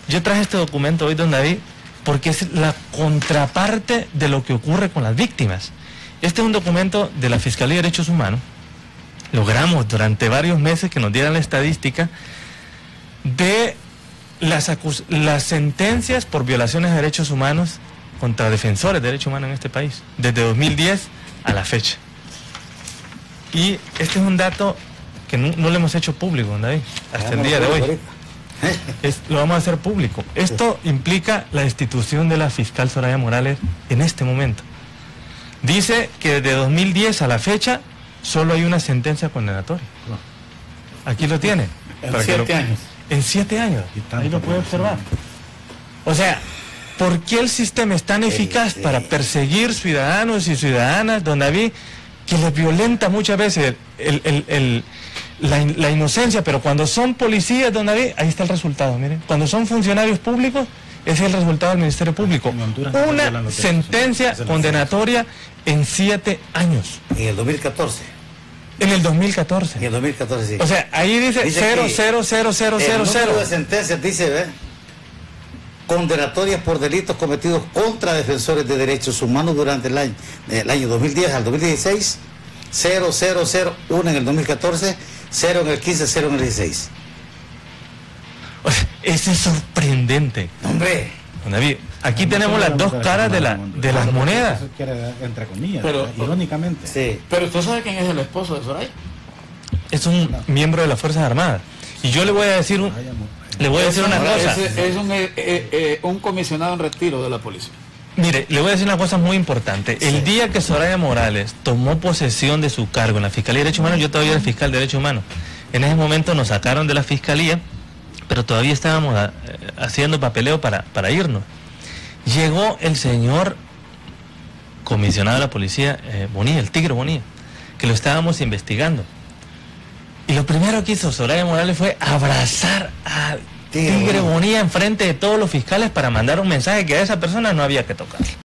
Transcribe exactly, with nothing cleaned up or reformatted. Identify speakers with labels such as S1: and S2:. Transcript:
S1: Yo traje este documento hoy, don David, porque es la contraparte de lo que ocurre con las víctimas. Este es un documento de la Fiscalía de Derechos Humanos. Logramos durante varios meses que nos dieran la estadística de las, acus las sentencias por violaciones de derechos humanos contra defensores de derechos humanos en este país, desde dos mil diez a la fecha. Y este es un dato que no, no lo hemos hecho público, don David, hasta el día de hoy. Es, lo vamos a hacer público. Esto implica la destitución de la fiscal Soraya Morales en este momento. Dice que desde dos mil diez a la fecha solo hay una sentencia condenatoria. Aquí lo tiene.
S2: En siete años.
S1: En siete años. Ahí lo puede observar. O sea, ¿por qué el sistema es tan eficaz para perseguir ciudadanos y ciudadanas, don David, que les violenta muchas veces el, el, el, la, la inocencia? Pero cuando son policías, don David, ahí está el resultado, miren. Cuando son funcionarios públicos, ese es el resultado del Ministerio Público. Una sentencia condenatoria en siete años.
S3: En el dos mil catorce.
S1: En el dos mil catorce.
S3: En el dos mil catorce, sí.
S1: O sea, ahí dice, dice cero, cero, cero, cero, cero, cero.
S3: El número de sentencias dice, ¿ve? Condenatorias por delitos cometidos contra defensores de derechos humanos durante el año, el año dos mil diez al dos mil dieciséis, cero, cero, cero, uno en el dos mil catorce, cero en el quince, cero en el dieciséis.
S1: O sea, eso es sorprendente.
S3: Hombre.
S1: David, aquí no, tenemos las dos caras de, la, de las monedas.
S2: Entre comillas,
S4: pero,
S2: irónicamente.
S3: Sí.
S4: Pero usted sabe quién es el esposo de Soraya.
S1: Es un miembro de las Fuerzas Armadas. Y yo le voy a decir un, le voy a decir una cosa.
S4: Es, es un, eh, eh, un comisionado en retiro de la policía.
S1: Mire, le voy a decir una cosa muy importante. El sí. día que Soraya Morales tomó posesión de su cargo en la Fiscalía de Derechos Humanos, yo todavía era fiscal de Derechos Humanos. En ese momento nos sacaron de la Fiscalía, pero todavía estábamos a, haciendo papeleo para, para irnos. Llegó el señor comisionado de la policía, eh, Bonilla, el Tigre Bonilla, que lo estábamos investigando. Y lo primero que hizo Soraya Morales fue abrazar al Tigre Bonilla enfrente de todos los fiscales para mandar un mensaje que a esa persona no había que tocar.